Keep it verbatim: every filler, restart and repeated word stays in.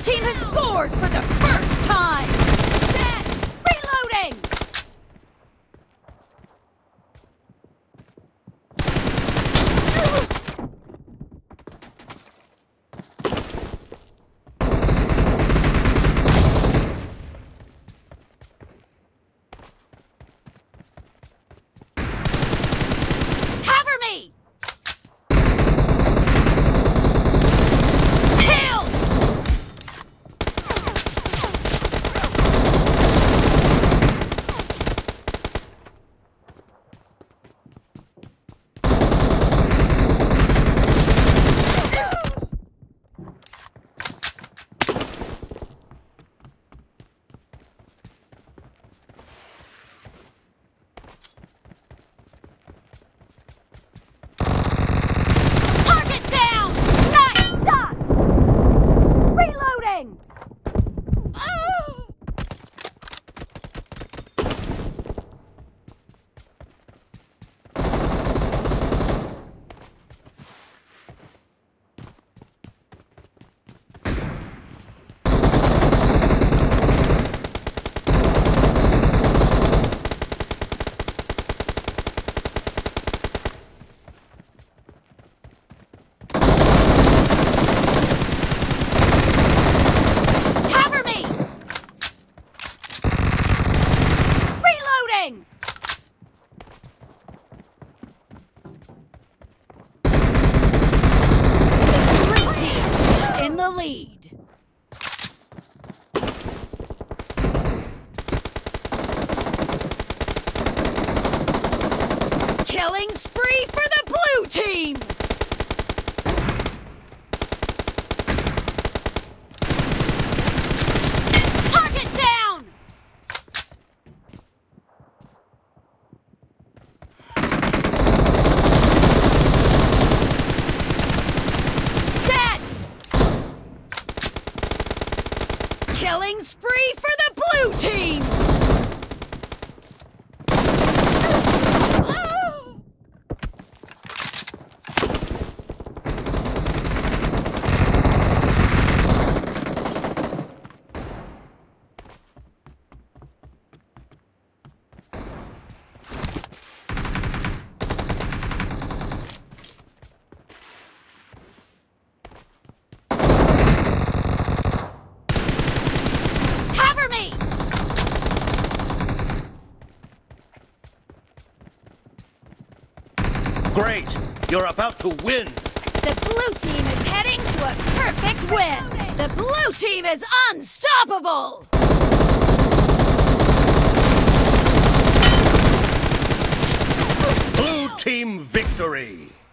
team has scored for the first time! Set! Reloading! Cover me! The lead. Killing spree for the blue team. Target down. Killing spree for the blue team! Great! You're about to win! The blue team is heading to a perfect win! The blue team is unstoppable! Blue team victory!